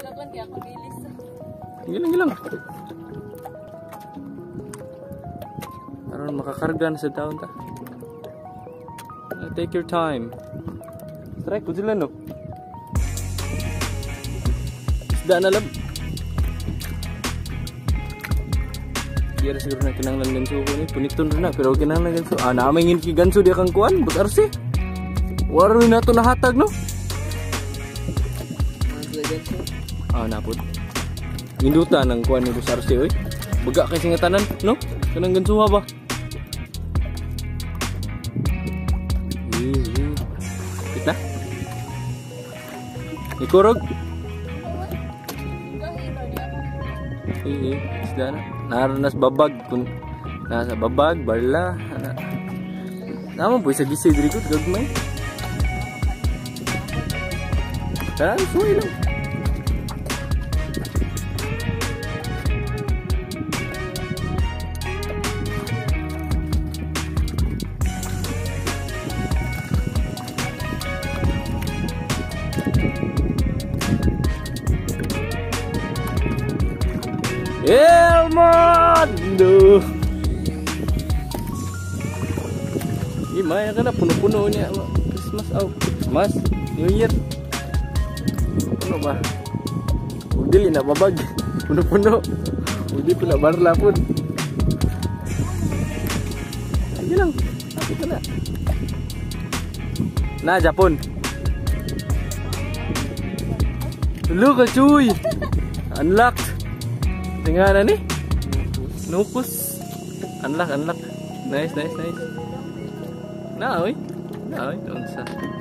Naglan kaya ako bilis. Gilang. Aron makakarga na sa taon ta. Take your time. Strike ko sila no. Isda na lab. Biar siguro na kinanglan ganso ko ni puniton rin na pero kinanglan ganso. Namingin ki ganso di kang kuan but arsi. Waro na to nahatag no. Napod. Induta ng kuan ni Sarsi oy. Baga kay singatanan no? Kanang gansuha ba? Kita? Ikurog? Isda na. Naronas babag kun nasa babag barla. Naman po isa gisi diri ko gagmay. Tara, suwi lang. Elmondo. Gimana ka na puno-puno niya Christmas Christmas New Year. Ano ba? Udili na babag. Puno-puno. Udi pula barla pun. Sige lang. Ako ka na. Na Japon. Look ka cuy. Unlocked. Tingnan ni. Nupus. Unlock. Nice. Na, oy. Doon sa